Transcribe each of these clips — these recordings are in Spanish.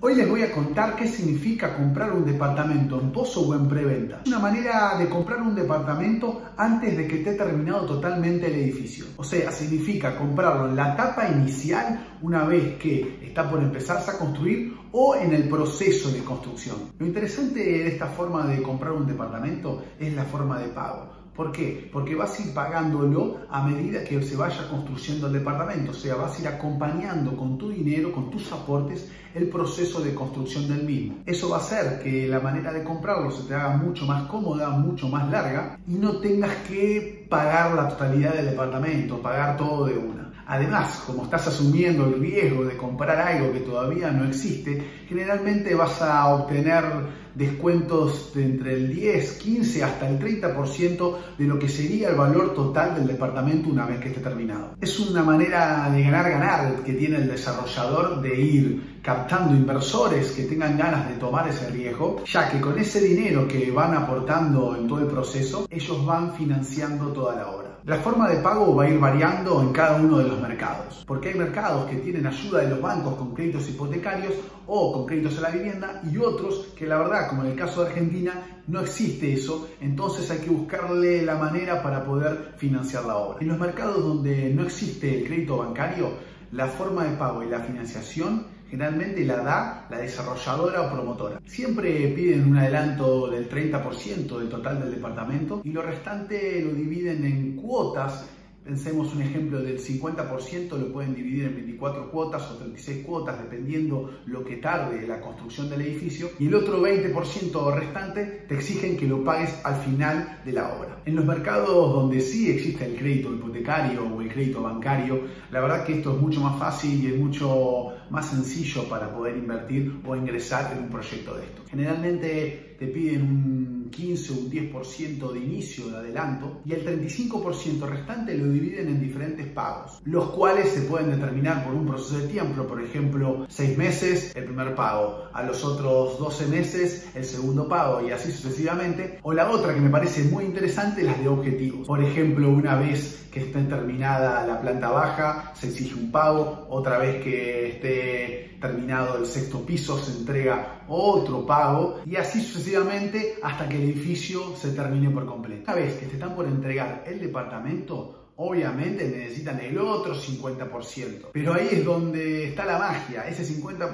Hoy les voy a contar qué significa comprar un departamento en pozo o en preventa. Es una manera de comprar un departamento antes de que esté terminado totalmente el edificio. O sea, significa comprarlo en la etapa inicial una vez que está por empezarse a construir o en el proceso de construcción. Lo interesante de esta forma de comprar un departamento es la forma de pago. ¿Por qué? Porque vas a ir pagándolo a medida que se vaya construyendo el departamento. O sea, vas a ir acompañando con tu dinero, con tus aportes, el proceso de construcción del mismo. Eso va a hacer que la manera de comprarlo se te haga mucho más cómoda, mucho más larga y no tengas que pagar la totalidad del departamento, pagar todo de una. Además, como estás asumiendo el riesgo de comprar algo que todavía no existe, generalmente vas a obtener descuentos de entre el 10, 15 hasta el 30% de lo que sería el valor total del departamento una vez que esté terminado. Es una manera de ganar-ganar que tiene el desarrollador de ir captando inversores que tengan ganas de tomar ese riesgo, ya que con ese dinero que van aportando en todo el proceso, ellos van financiando toda la obra. La forma de pago va a ir variando en cada uno de los mercados, porque hay mercados que tienen ayuda de los bancos con créditos hipotecarios o con créditos a la vivienda y otros que la verdad, como en el caso de Argentina, no existe eso, entonces hay que buscarle la manera para poder financiar la obra. En los mercados donde no existe el crédito bancario, la forma de pago y la financiación generalmente la da la desarrolladora o promotora. Siempre piden un adelanto del 30% del total del departamento y lo restante lo dividen en cuotas. Pensemos un ejemplo del 50%, lo pueden dividir en 24 cuotas o 36 cuotas, dependiendo lo que tarde la construcción del edificio. Y el otro 20% restante te exigen que lo pagues al final de la obra. En los mercados donde sí existe el crédito hipotecario o el crédito bancario, la verdad que esto es mucho más fácil y es mucho más sencillo para poder invertir o ingresar en un proyecto de esto. Generalmente te piden un 15 o un 10% de inicio de adelanto y el 35% restante lo dividen en diferentes pagos, los cuales se pueden determinar por un proceso de tiempo, por ejemplo 6 meses el primer pago, a los otros 12 meses el segundo pago y así sucesivamente. O la otra que me parece muy interesante, las de objetivos. Por ejemplo, una vez que esté terminada la planta baja se exige un pago, otra vez que esté terminado el sexto piso se entrega otro pago y así sucesivamente hasta que el edificio se termine por completo. Una vez que te están por entregar el departamento, obviamente necesitan el otro 50%. Pero ahí es donde está la magia. Ese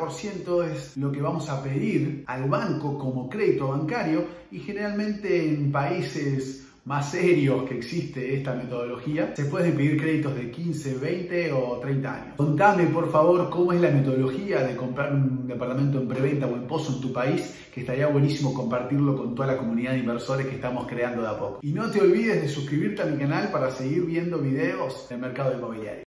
50% es lo que vamos a pedir al banco como crédito bancario y generalmente en países más serios que existe esta metodología, se pueden pedir créditos de 15, 20 o 30 años. Contame por favor cómo es la metodología de comprar un departamento en preventa o en pozo en tu país, que estaría buenísimo compartirlo con toda la comunidad de inversores que estamos creando de a poco. Y no te olvides de suscribirte a mi canal para seguir viendo videos del mercado inmobiliario.